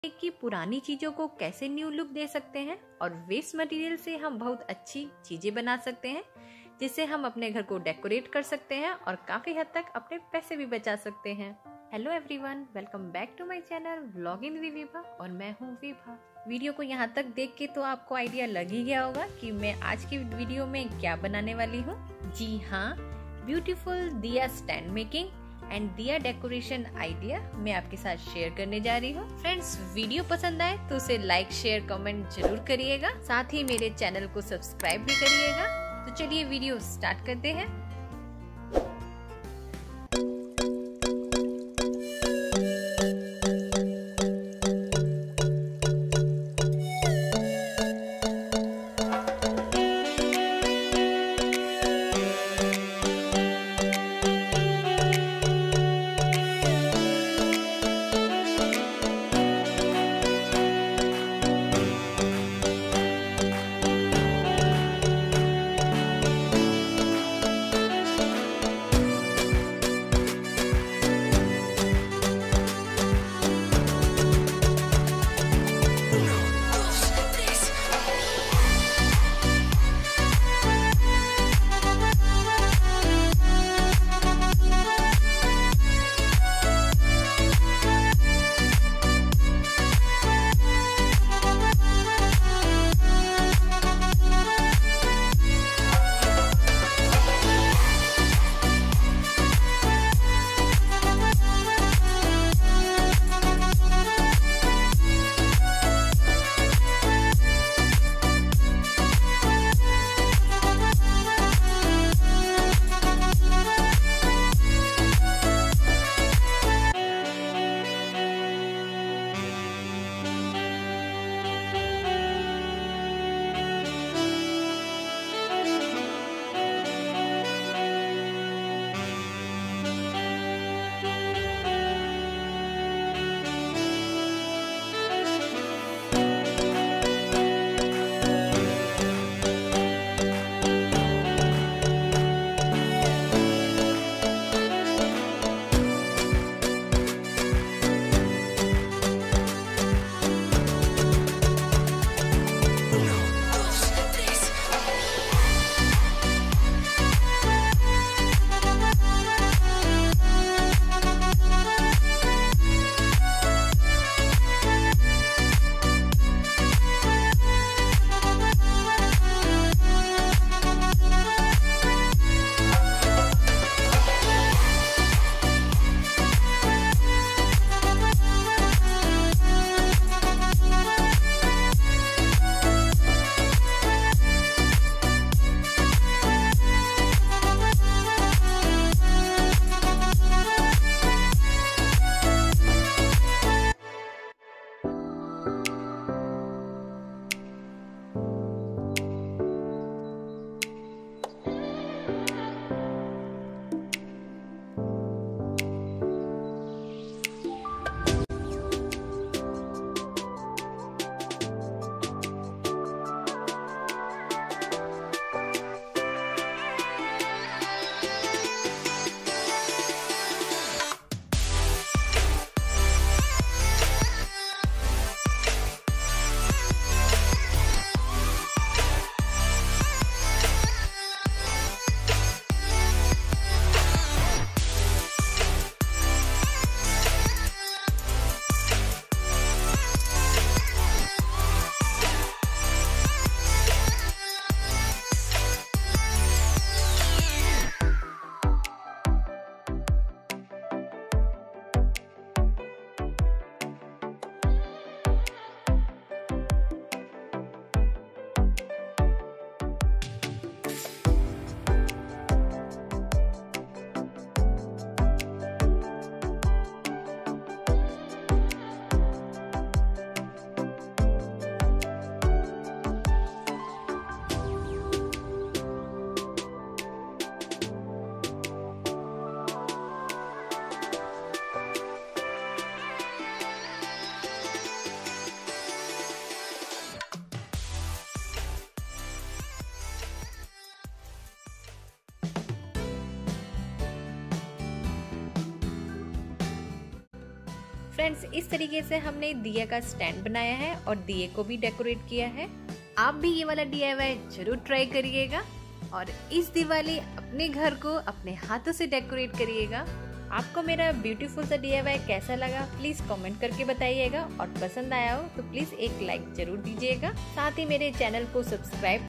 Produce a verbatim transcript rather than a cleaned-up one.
कि पुरानी चीजों को कैसे न्यू लुक दे सकते हैं और वेस्ट मटेरियल से हम बहुत अच्छी चीजें बना सकते हैं, जिससे हम अपने घर को डेकोरेट कर सकते हैं और काफी हद तक अपने पैसे भी बचा सकते हैं। Hello everyone, welcome back to my channel vlogging with Vibha और मैं हूँ विभा। वीडियो को यहाँ तक देख के तो आपको आइडिया लग ही गया होगा कि मैं आज की वीडियो में क्या बनाने वाली हूँ। जी हाँ, beautiful diya stand making and diya decoration idea मैं आपके साथ शेयर करने जा रही हूँ। फ्रेंड्स, वीडियो पसंद आए तो उसे लाइक शेयर कमेंट जरूर करिएगा, साथ ही मेरे चैनल को सब्सक्राइब भी करिएगा। तो चलिए वीडियो स्टार्ट करते हैं। फ्रेंड्स, इस तरीके से हमने दिया का स्टैंड बनाया है और दिए को भी डेकोरेट किया है। आप भी ये वाला डी आई वाई जरूर ट्राई करिएगा और इस दिवाली अपने घर को अपने हाथों से डेकोरेट करिएगा। आपको मेरा ब्यूटीफुल सा डी आई वाई कैसा लगा प्लीज कमेंट करके बताइएगा और पसंद आया हो तो प्लीज एक लाइक जरूर दीजिएगा। साथ ही मेरे चैनल को सब्सक्राइब